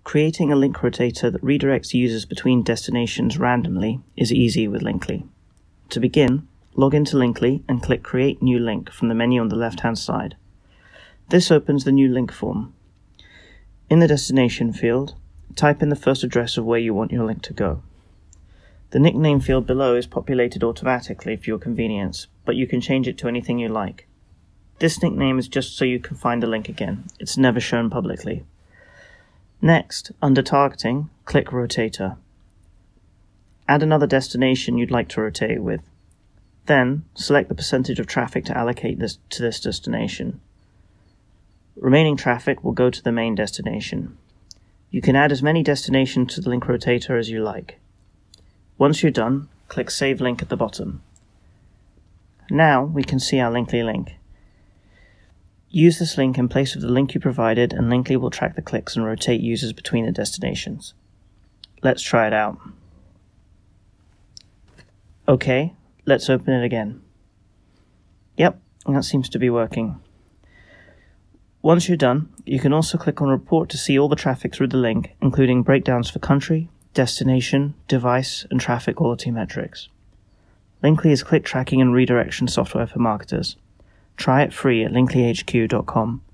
Creating a link rotator that redirects users between destinations randomly is easy with Linkly. To begin, log into Linkly and click Create New Link from the menu on the left-hand side. This opens the new link form. In the destination field, type in the first address of where you want your link to go. The nickname field below is populated automatically for your convenience, but you can change it to anything you like. This nickname is just so you can find the link again. It's never shown publicly. Next, under Targeting, click Rotator. Add another destination you'd like to rotate with. Then, select the percentage of traffic to allocate to this destination. Remaining traffic will go to the main destination. You can add as many destinations to the link rotator as you like. Once you're done, click Save Link at the bottom. Now we can see our Linkly link. Use this link in place of the link you provided, and Linkly will track the clicks and rotate users between the destinations. Let's try it out. Okay, let's open it again. Yep, that seems to be working. Once you're done, you can also click on Report to see all the traffic through the link, including breakdowns for country, destination, device, and traffic quality metrics. Linkly is click tracking and redirection software for marketers. Try it free at linklyhq.com.